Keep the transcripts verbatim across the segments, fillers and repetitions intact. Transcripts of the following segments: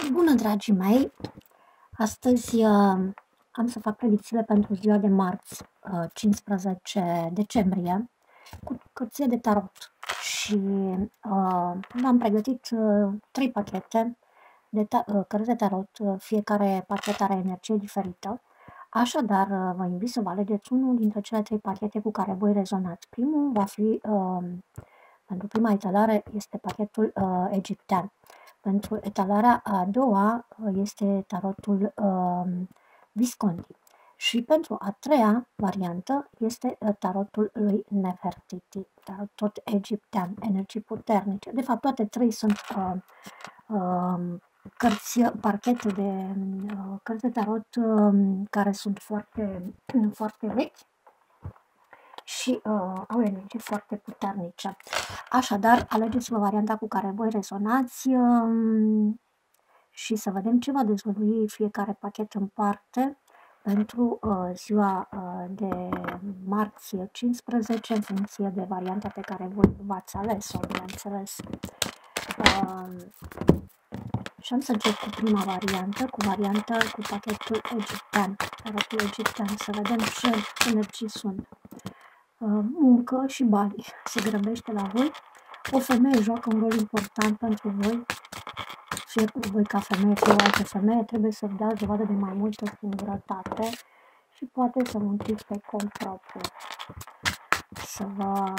Bună, dragii mei! Astăzi uh, am să fac predicțiile pentru ziua de marți, uh, cincisprezece decembrie, cu cărțile de tarot. Și uh, am pregătit uh, trei pachete de ta uh, cărți de tarot, uh, fiecare pachet are energie diferită. Așadar, uh, vă invit să vă alegeți unul dintre cele trei pachete cu care voi rezonați. Primul va fi, uh, pentru prima etalare, este pachetul uh, egiptean. Pentru etalarea a doua este tarotul uh, Visconti. Și pentru a treia variantă este tarotul lui Nefertiti, tarot tot egiptean, energii puternice. De fapt, toate trei sunt uh, uh, cărți, parchete de uh, cărți de tarot uh, care sunt foarte, foarte vechi și uh, au energii foarte puternice. Așadar, alegeți-vă varianta cu care voi rezonați uh, și să vedem ce va dezvălui fiecare pachet în parte pentru uh, ziua uh, de marți cincisprezece, în funcție de varianta pe care voi v-ați ales-o, bineînțeles. Uh, și am să încep cu prima variantă, cu varianta cu pachetul egiptean, tarotul egiptean, să vedem ce energii sunt. Muncă și bani. Se grăbește la voi. O femeie joacă un rol important pentru voi. Fie voi ca femeie, fie o altă femeie, trebuie să dați dovadă de mai multă singurătate și poate să munciți pe cont propriu. Să vă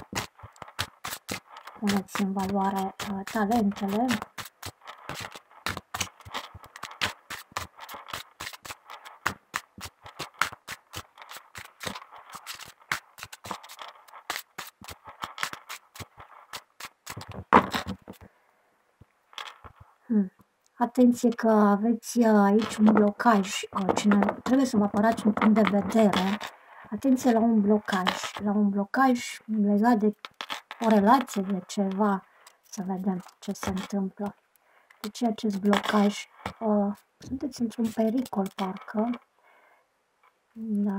puneți în valoare uh, talentele. Hmm. Atenție că aveți aici un blocaj, cine trebuie să vă apărați un punct de vedere. Atenție la un blocaj, la un blocaj legat de o relație, de ceva, să vedem ce se întâmplă. De ce acest blocaj? Uh, sunteți într-un pericol, parcă. Da.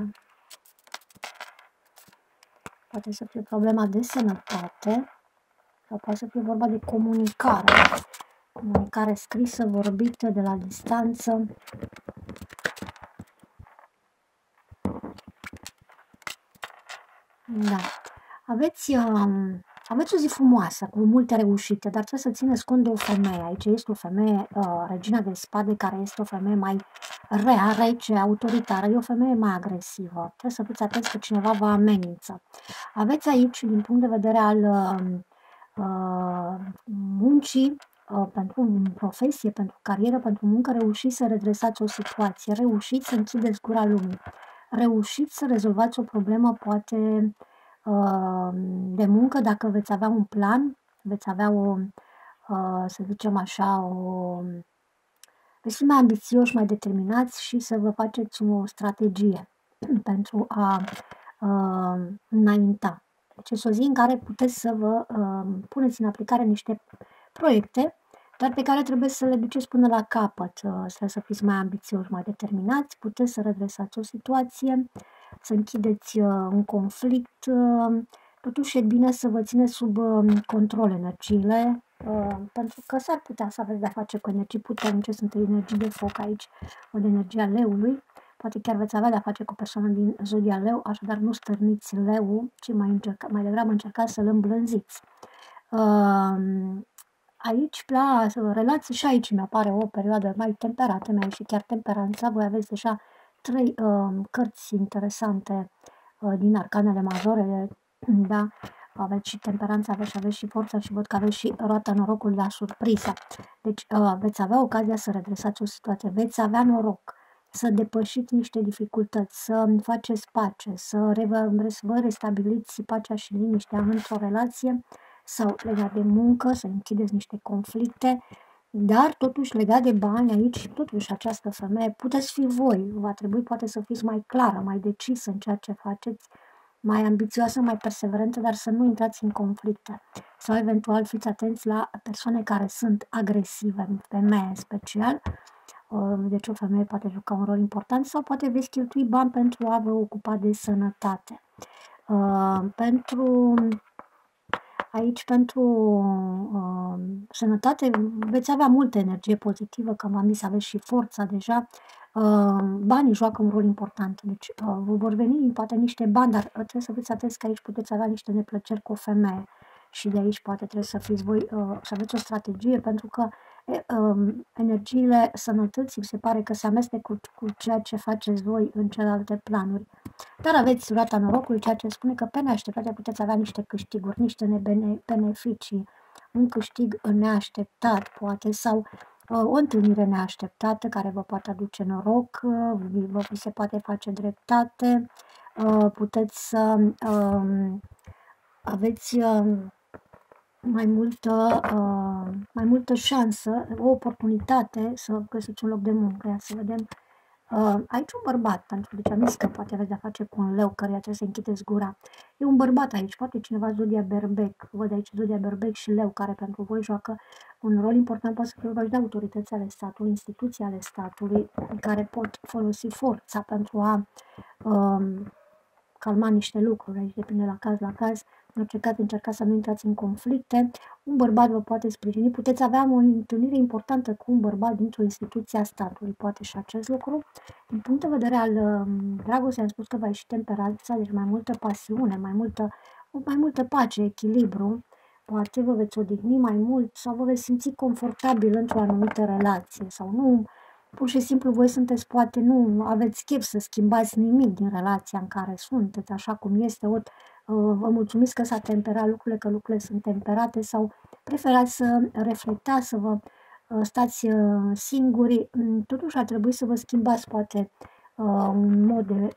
Poate să fie problema de sănătate sau poate să fie vorba de comunicare. Comunicare scrisă, vorbită, de la distanță. Da. Aveți, um, aveți o zi frumoasă, cu multe reușite, dar trebuie să țineți cont de o femeie. Aici este o femeie, uh, regina de spade, care este o femeie mai rea, rece, autoritară. E o femeie mai agresivă. Trebuie să fiți atenți că cineva vă amenință. Aveți aici, din punct de vedere al uh, uh, muncii, uh, pentru profesie, pentru carieră, pentru muncă, reușiți să redresați o situație, reușiți să închideți gura lumii, reușiți să rezolvați o problemă, poate de muncă, dacă veți avea un plan, veți avea o, să zicem așa, o, veți fi mai ambițioși, mai determinați și să vă faceți o strategie pentru a uh, înainta. Deci este o zi în care puteți să vă uh, puneți în aplicare niște proiecte, dar pe care trebuie să le duceți până la capăt, uh, să fiți mai ambițioși, mai determinați, puteți să redresați o situație, să închideți uh, un conflict. Uh, totuși e bine să vă țineți sub uh, control energiile, uh, pentru că s-ar putea să aveți de-a face cu energii puternice, sunt energii de foc aici, o de energia leului, poate chiar veți avea de-a face cu o persoană din zodia leu, așadar nu stârniți leul, ci mai, încerca, mai degrabă încercați să-l îmblânziți. Uh, aici, la relații, și aici mi-apare o perioadă mai temperată, mi-a ieșit chiar temperanța, voi aveți deja trei uh, cărți interesante uh, din arcanele majore, da? Aveți și temperanța, aveți și, aveți și forța și văd că aveți și roata norocului la surpriză. Deci uh, veți avea ocazia să redresați o situație, veți avea noroc să depășiți niște dificultăți, să faceți pace, să vă restabiliți pacea și liniștea într-o relație sau legat de muncă, să închideți niște conflicte, dar totuși legat de bani aici, totuși această femeie puteți fi voi, va trebui poate să fiți mai clară, mai decisă în ceea ce faceți, mai ambițioasă, mai perseverentă, dar să nu intrați în conflicte. Sau eventual fiți atenți la persoane care sunt agresive, femeie în special. Deci o femeie poate juca un rol important sau poate veți cheltui bani pentru a vă ocupa de sănătate. Uh, pentru Aici pentru uh, sănătate veți avea multă energie pozitivă, că v-am zis, aveți și forța deja. Uh, banii joacă un rol important, deci uh, vă vor veni poate niște bani, dar trebuie să fiți atenți că aici puteți avea niște neplăceri cu o femeie și de aici poate trebuie să fiți voi, uh, să aveți o strategie, pentru că uh, energiile sănătății se pare că se amestec cu, cu ceea ce faceți voi în celelalte planuri. Dar aveți roata norocului, ceea ce spune că pe neașteptate puteți avea niște câștiguri, niște beneficii, un câștig neașteptat, poate, sau uh, o întâlnire neașteptată care vă poate aduce noroc, uh, vă vi se poate face dreptate, uh, puteți să uh, aveți uh, mai multă, uh, mai multă șansă, o oportunitate să găsiți un loc de muncă. Ia să vedem. Uh, aici un bărbat, pentru deci am zis că poate aveți de-a face cu un leu căruia trebuie să închideți gura. E un bărbat aici, poate cineva zodia berbec, văd aici zodia berbec și leu, care pentru voi joacă un rol important, poate să fie vorba de autorități ale statului, instituții ale statului, care pot folosi forța pentru a um, calma niște lucruri, aici depinde la caz la caz. În orice caz, încercați să nu intrați în conflicte. Un bărbat vă poate sprijini. Puteți avea o întâlnire importantă cu un bărbat dintr-o instituție a statului. Poate și acest lucru. Din punct de vedere al um, dragostei, am spus că va ieși temperanța, deci mai multă pasiune, mai multă, mai multă pace, echilibru. Poate vă veți odihni mai mult sau vă veți simți confortabil într-o anumită relație sau nu. Pur și simplu voi sunteți, poate nu aveți chef să schimbați nimic din relația în care sunteți, așa cum este, ori vă mulțumiți că s-a temperat lucrurile, că lucrurile sunt temperate, sau preferați să reflectați, să vă stați singuri. Totuși ar trebui să vă schimbați poate un mod de,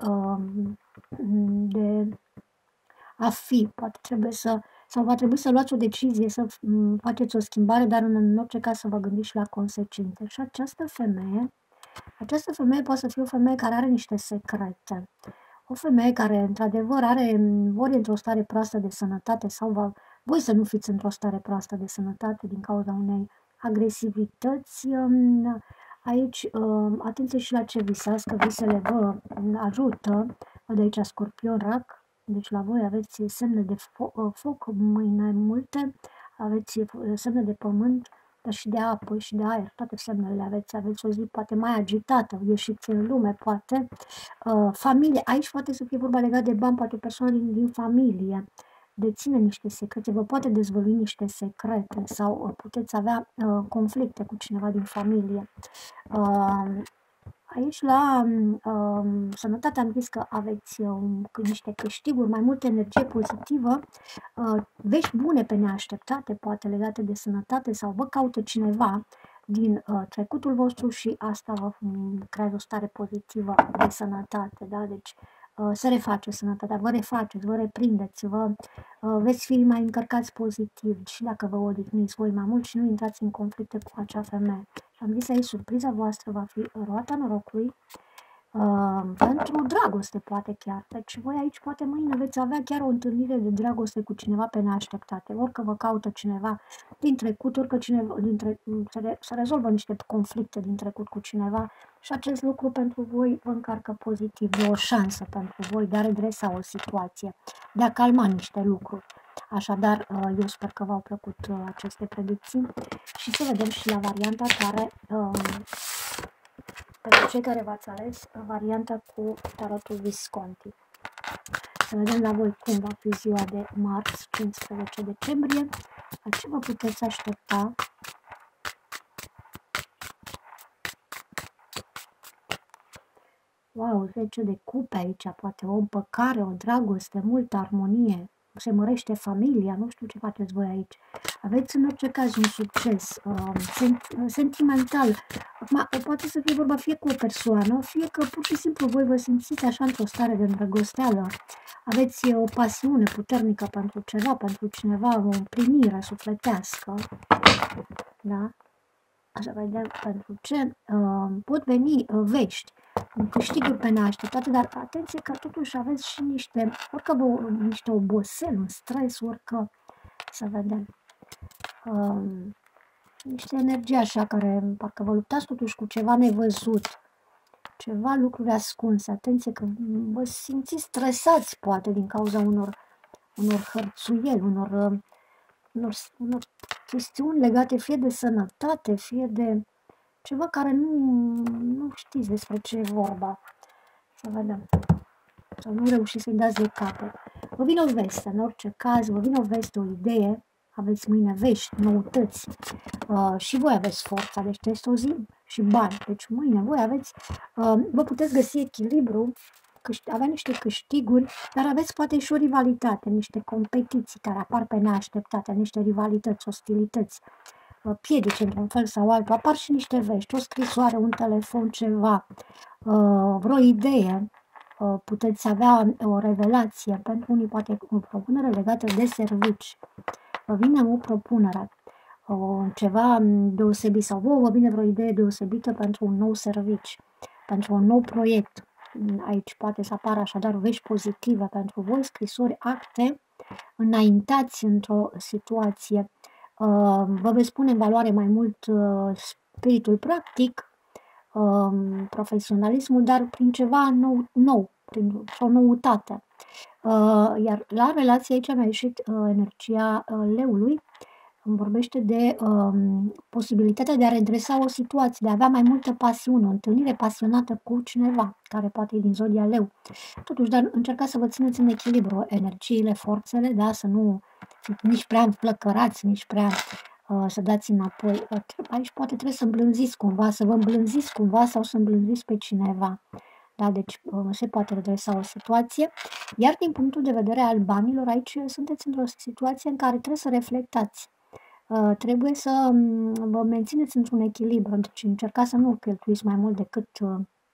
de a fi, poate trebuie să, sau va trebui să luați o decizie, să faceți o schimbare, dar în orice caz să vă gândiți la consecințe. Și această femeie, această femeie poate să fie o femeie care are niște secrete. O femeie care, într-adevăr, are, ori într-o stare proastă de sănătate sau va, voi să nu fiți într-o stare proastă de sănătate din cauza unei agresivități. Aici, atenție și la ce visați, că visele vă ajută. Văd aici scorpion, rac, deci la voi aveți semne de fo- foc, mâine multe, aveți semne de pământ, dar și de apă și de aer, toate semnele aveți, aveți o zi poate mai agitată, ieșiți în lume, poate. Uh, familie, aici poate să fie vorba legat de bani, poate o persoană din, din familie deține niște secrete, vă poate dezvălui niște secrete sau uh, puteți avea uh, conflicte cu cineva din familie. Uh, Aici la um, sănătate am zis că aveți um, niște câștiguri, mai multă energie pozitivă, uh, vești bune pe neașteptate, poate legate de sănătate, sau vă caută cineva din uh, trecutul vostru și asta vă um, creează o stare pozitivă de sănătate, da? Deci uh, se reface sănătatea, vă refaceți, vă reprindeți, vă, uh, veți fi mai încărcați pozitiv și dacă vă odihniți voi mai mult și nu intrați în conflicte cu acea femeie. Și am zis aici, surpriza voastră va fi roata norocului, uh, pentru dragoste poate chiar. Deci voi aici poate mâine veți avea chiar o întâlnire de dragoste cu cineva pe neașteptate. Orică vă caută cineva din trecut, orică cineva, dintre, se, re, se rezolvă niște conflicte din trecut cu cineva și acest lucru pentru voi vă încarcă pozitiv. E o șansă pentru voi de a redresa o situație, de a calma niște lucruri. Așadar, eu sper că v-au plăcut aceste predicții și să vedem și la varianta care, pentru cei care v-ați ales, varianta cu tarotul Visconti. Să vedem la voi cum va fi ziua de marți, cincisprezece decembrie, la ce vă puteți aștepta. Wow, zece de cupe aici, poate o împăcare, o dragoste, multă armonie. Se mărește familia, nu știu ce faceți voi aici. Aveți în orice caz un succes uh, sent sentimental. Acum, poate să fie vorba fie cu o persoană, fie că pur și simplu voi vă simțiți așa într-o stare de îndrăgosteală. Aveți o pasiune puternică pentru ceva, pentru cineva, o împlinire sufletească. Da? Așa vedem pentru ce uh, pot veni uh, vești, câștiguri pe neașteptate, dar atenție că totuși aveți și niște, orică vă, niște obosel, un stres, orică, să vedem, uh, niște energie așa care parcă vă luptați totuși cu ceva nevăzut, ceva lucruri ascunse. Atenție că vă simțiți stresați poate din cauza unor, unor hărțuieli, unor uh, unor, unor chestiuni legate fie de sănătate, fie de ceva care nu, nu știți despre ce e vorba. Să vedem. Sau nu reușiți să-i dați de capăt. Vă vine o veste, în orice caz, vă vine o veste, o idee, aveți mâine vești, noutăți, uh, și voi aveți forța, deci este o zi și bani. Deci mâine voi aveți, uh, vă puteți găsi echilibru, avea niște câștiguri, dar aveți poate și o rivalitate, niște competiții care apar pe neașteptate, niște rivalități, ostilități, uh, piedici într-un fel sau altul, apar și niște vești, o scrisoare, un telefon, ceva, uh, vreo idee, puteți avea o revelație, pentru unii poate o propunere legată de servici. Vă vine o propunere, o, ceva deosebit sau vouă vă vine vreo idee deosebită pentru un nou servici, pentru un nou proiect. Aici poate să apară așadar vești pozitive pentru voi, scrisori, acte, înaintați într-o situație. Vă veți pune în valoare mai mult spiritul practic, profesionalismul, dar prin ceva nou, nou prin o noutate. Iar la relație aici mi-a ieșit energia leului, îmi vorbește de um, posibilitatea de a redresa o situație, de a avea mai multă pasiune, o întâlnire pasionată cu cineva, care poate e din zodia leu. Totuși, dar încercați să vă țineți în echilibru energiile, forțele, da, să nu fiți nici prea înflăcărați, nici prea uh, să dați înapoi. Aici poate trebuie să îmblânziți cumva, să vă îmblânziți cumva sau să îmblânziți pe cineva. Da, deci se poate redresa o situație, iar din punctul de vedere al banilor, aici sunteți într-o situație în care trebuie să reflectați. Uh, trebuie să vă mențineți într-un echilibru, deci încercați să nu cheltuiți mai mult decât uh,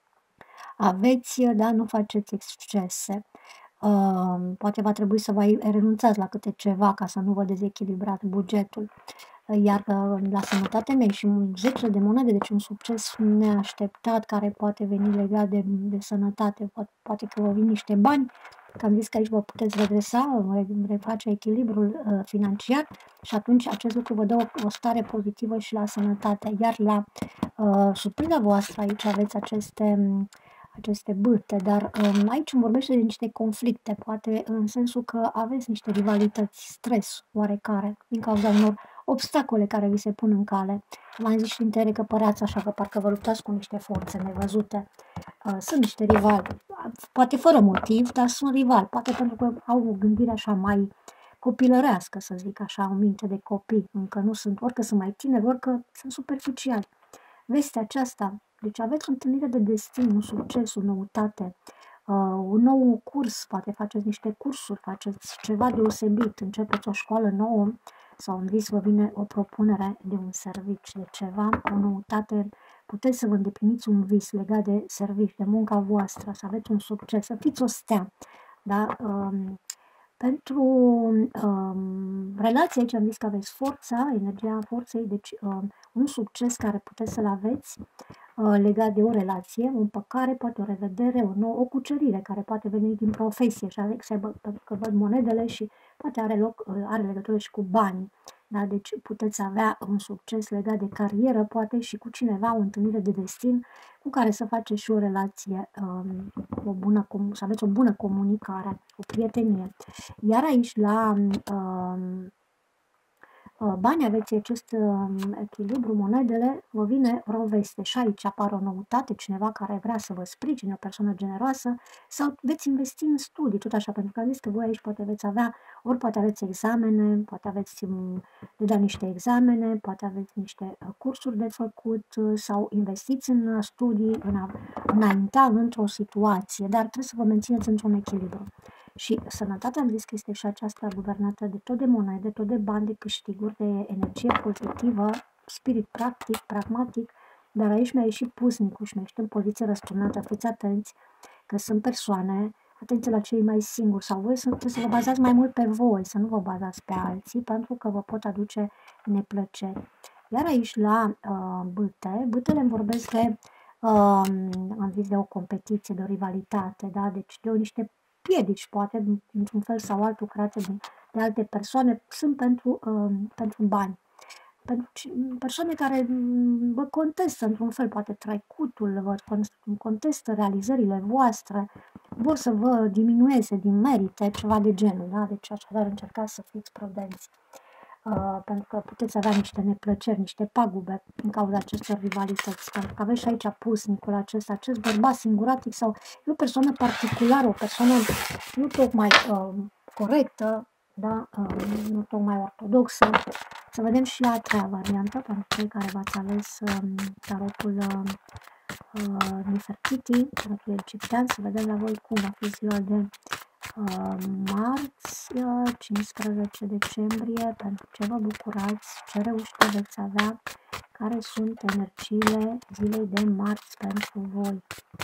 aveți, da, nu faceți excese. Uh, poate va trebui să vă renunțați la câte ceva ca să nu vă dezechilibrați bugetul. Iar la sănătate mi-a și un zece de monede, deci un succes neașteptat care poate veni legat de, de sănătate, poate, poate că vă vin niște bani, că am zis că aici vă puteți redresa, reface echilibrul uh, financiar și atunci acest lucru vă dă o, o stare pozitivă și la sănătate. Iar la uh, surpriza voastră aici aveți aceste, aceste bâte, dar um, aici îmi vorbește de niște conflicte, poate în sensul că aveți niște rivalități, stres oarecare, din cauza unor obstacole care vi se pun în cale. V-am zis și în tere că păreați așa, că parcă vă luptați cu niște forțe nevăzute. Uh, sunt niște rivali, poate fără motiv, dar sunt rivali, poate pentru că au o gândire așa mai copilărească, să zic așa, o minte de copii, încă nu sunt, orică sunt mai tineri, orică sunt superficiali. Vestea aceasta, deci aveți o întâlnire de destin, un succes, o noutate, uh, un nou curs, poate faceți niște cursuri, faceți ceva deosebit, începeți o școală nouă, sau în vis vă vine o propunere de un serviciu, de ceva, o noutate, puteți să vă îndepliniți un vis legat de serviciu, de munca voastră, să aveți un succes, să fiți o stea. Da? Um, pentru um, relație, aici am zis că aveți forța, energia forței, deci um, un succes care puteți să-l aveți uh, legat de o relație, o împăcare, poate o revedere, o nouă, o cucerire care poate veni din profesie și are, pentru că văd monedele și poate are, loc, are legătură și cu banii. Da? Deci puteți avea un succes legat de carieră, poate și cu cineva, o întâlnire de destin cu care să faceți și o relație, um, o bună, să aveți o bună comunicare, o prietenie. Iar aici la um, bani aveți acest um, echilibru, monedele, vă vine o veste și aici apare o noutate, cineva care vrea să vă sprijine, o persoană generoasă, sau veți investi în studii, tot așa, pentru că am zis că voi aici poate veți avea, ori poate aveți examene, poate aveți um, de dat niște examene, poate aveți niște uh, cursuri de făcut uh, sau investiți în uh, studii, în a înainta într-o situație, dar trebuie să vă mențineți într-un echilibru. Și sănătatea, am zis că este și aceasta guvernată de tot de monede, tot de bani, de câștiguri, de energie pozitivă, spirit practic, pragmatic, dar aici mi-a ieșit pusnicul și mi-a ieșit în poziție răsturnată. Fiți atenți că sunt persoane, atenție la cei mai singuri sau voi sunt, să vă bazați mai mult pe voi, să nu vă bazați pe alții, pentru că vă pot aduce neplăceri. Iar aici la uh, bâte, bâtele îmi vorbesc de, uh, am zis, de o competiție, de o rivalitate, da? Deci de o niște piedici, poate, într-un fel sau altul, create de, de alte persoane, sunt pentru, uh, pentru bani. Pentru persoane care vă contestă, într-un fel, poate trecutul, vă contestă realizările voastre, vor să vă diminueze din merite, ceva de genul, da? Deci așadar încercați să fiți prudenți. uh, pentru că puteți avea niște neplăceri, niște pagube din cauza acestor rivalități. Pentru că aveți și aici pusnicul acesta, acest bărbat singuratic sau e o persoană particulară, o persoană nu tocmai uh, corectă, da? uh, nu tocmai ortodoxă. Să vedem și la a treia variantă, pentru cei care v-ați ales um, tarotul uh, uh, Nefertiti, tarotul egiptean, să vedem la voi cum va fi ziua de uh, marți, uh, cincisprezece decembrie, pentru ce vă bucurați, ce reușite veți avea, care sunt energiile zilei de marți pentru voi.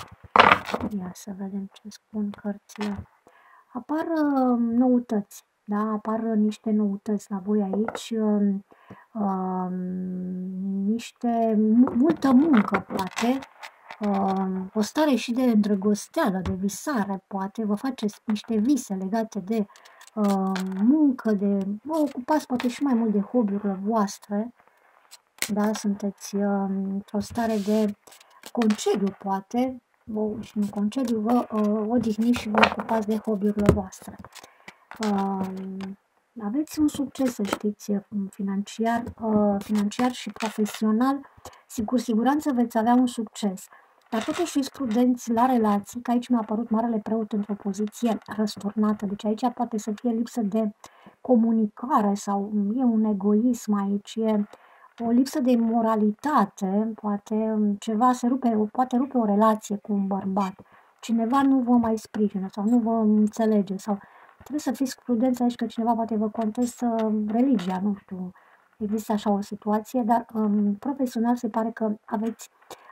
Ia să vedem ce spun cărțile. Apar uh, noutăți, da? Apar niște noutăți la voi aici, uh, uh, niște, multă muncă poate, uh, o stare și de îndrăgosteală, de visare poate, vă faceți niște vise legate de uh, muncă, de vă ocupați poate și mai mult de hobby-urile voastre, da? Sunteți uh, într-o stare de concediu poate, vă, și în concediu vă uh, odihniți și vă ocupați de hobby-urile voastre. Uh, aveți un succes, să știți, financiar, uh, financiar și profesional, sigur, siguranță veți avea un succes. Dar totuși fiți prudenți la relații, că aici mi-a apărut Marele Preot într-o poziție răsturnată, deci aici poate să fie lipsă de comunicare sau e un egoism aici, e o lipsă de moralitate, poate ceva se rupe, poate rupe o relație cu un bărbat, cineva nu vă mai sprijină sau nu vă înțelege sau trebuie să fiți prudenți aici că cineva poate vă contestă religia, nu știu, există așa o situație, dar um, profesional se pare că aveți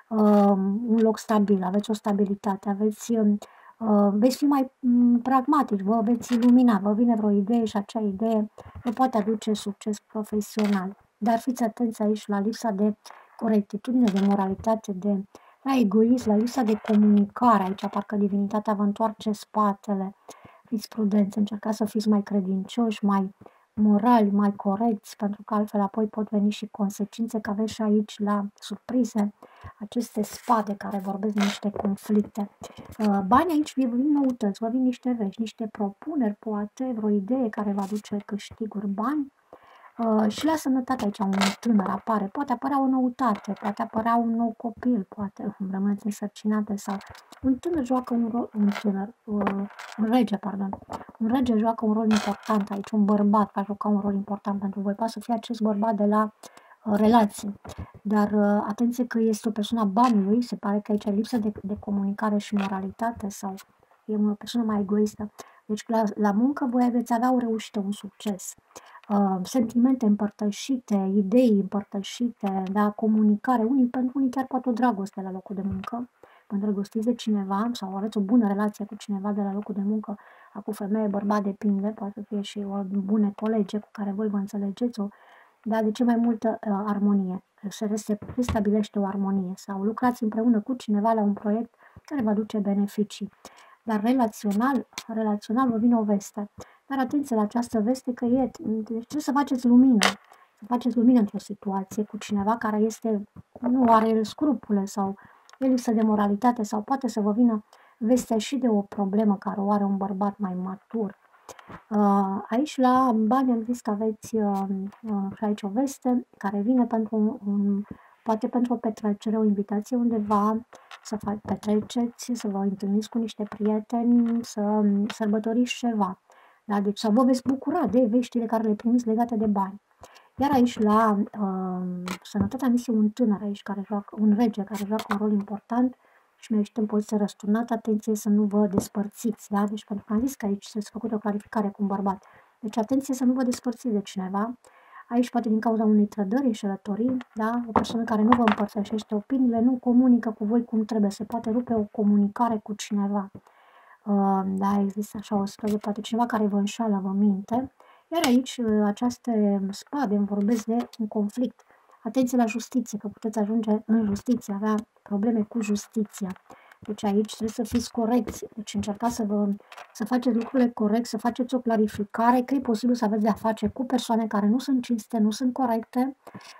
um, un loc stabil, aveți o stabilitate, aveți, um, uh, veți fi mai um, pragmatici, vă veți ilumina, vă vine vreo idee și acea idee vă poate aduce succes profesional. Dar fiți atenți aici la lipsa de corectitudine, de moralitate, de la egoism, la lipsa de comunicare. Aici parcă divinitatea vă întoarce spatele. Fiți prudenți, încercați să fiți mai credincioși, mai morali, mai corecți, pentru că altfel apoi pot veni și consecințe, că aveți și aici la surprize aceste spade care vorbesc de niște conflicte. Banii aici vă vin noutăți, vă vin niște vești, niște propuneri, poate vreo idee care va aduce câștiguri bani. Uh, și la sănătate aici un tânăr apare, poate apărea o noutate, poate apărea un nou copil, poate rămâneți însărcinate sau un tânăr joacă un rol, un tânăr, uh, un rege, pardon, un rege joacă un rol important aici, un bărbat va juca un rol important pentru voi, poate să fie acest bărbat de la uh, relații, dar uh, atenție că este o persoană a banului, se pare că aici e lipsă de, de comunicare și moralitate sau e o persoană mai egoistă, deci la, la muncă voi veți avea o reușită, un succes. Uh, sentimente împărtășite, idei împărtășite, da, comunicare, unii pentru unii chiar poate o dragoste la locul de muncă, vă îndrăgostiți de cineva sau aveți o bună relație cu cineva de la locul de muncă, cu femeie, bărbat, depinde, poate să fie și o bună colege cu care voi vă înțelegeți, o, dar de ce mai multă uh, armonie, se restabilește o armonie sau lucrați împreună cu cineva la un proiect care vă aduce beneficii. Dar relațional, relațional vă vine o veste. Dar atenție la această veste că e, deci trebuie să faceți lumină, să faceți lumină într-o situație cu cineva care este, nu are scrupule sau e lipsă de moralitate sau poate să vă vină vestea și de o problemă care o are un bărbat mai matur. Uh, aici la bani am zis că aveți uh, uh, și aici o veste care vine pentru un, un poate pentru o petrecere, o invitație undeva, să fac, petreceți, să vă întâlniți cu niște prieteni, să sărbătoriți ceva. Da? Deci să vă veți bucura de veștile care le primiți legate de bani. Iar aici la uh, sănătate am zis un tânăr aici, care joacă, un rege care joacă un rol important și mi-a ieșit în poziție răsturnată, atenție să nu vă despărțiți, da? Deci pentru că am zis că aici s-a făcut o clarificare cu un bărbat. Deci atenție să nu vă despărțiți de cineva. Aici poate din cauza unei trădări, înșelătorii, da? O persoană care nu vă împărtășește opiniile, nu comunică cu voi cum trebuie, se poate rupe o comunicare cu cineva. Uh, da, există așa o situație, poate cineva care vă înșală, vă minte. Iar aici, aceste spade îmi vorbesc de un conflict. Atenție la justiție, că puteți ajunge în justiție, avea probleme cu justiția. Deci aici trebuie să fiți corecți, deci încercați să, vă, să faceți lucrurile corect, să faceți o clarificare, că e posibil să aveți de-a face cu persoane care nu sunt cinste, nu sunt corecte,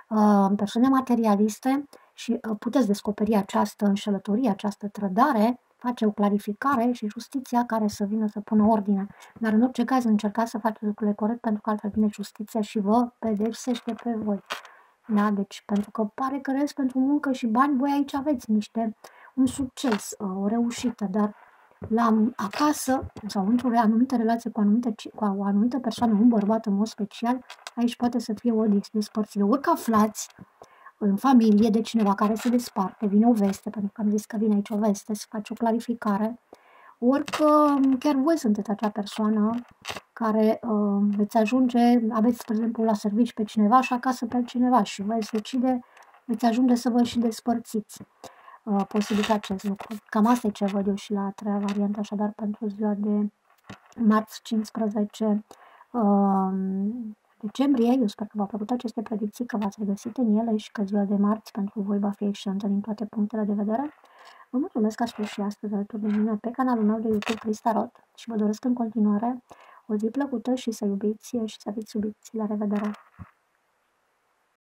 persoane materialiste și puteți descoperi această înșelătorie, această trădare face o clarificare și justiția care să vină să pună ordine. Dar în orice caz încercați să faceți lucrurile corect, pentru că altfel vine justiția și vă pedepsește pe voi. Da? Deci, pentru că pare că rest pentru muncă și bani, voi aici aveți niște, un succes, o reușită, dar la acasă sau într-o anumită relație cu, anumite, cu o anumită persoană, un bărbat în mod special, aici poate să fie o despărțire. Ori că aflați în familie de cineva care se desparte, vine o veste, pentru că am zis că vine aici o veste, să faci o clarificare, ori că chiar voi sunteți acea persoană care uh, veți ajunge, aveți, spre exemplu, la servici pe cineva și acasă pe altcineva și veți decide, veți ajunge să vă și despărțiți. Uh, posibil acest lucru. Cam asta e ce văd eu și la a treia variantă, așadar pentru ziua de marți cincisprezece uh, decembrie. Eu sper că v-au plăcut aceste predicții, că v-ați regăsit în ele și că ziua de marți pentru voi va fi excelentă din toate punctele de vedere. Vă mulțumesc că ați fost și astăzi alături de mine pe canalul meu de YouTube Cris Tarot și vă doresc în continuare o zi plăcută și să iubiți și să fiți iubiți. La revedere!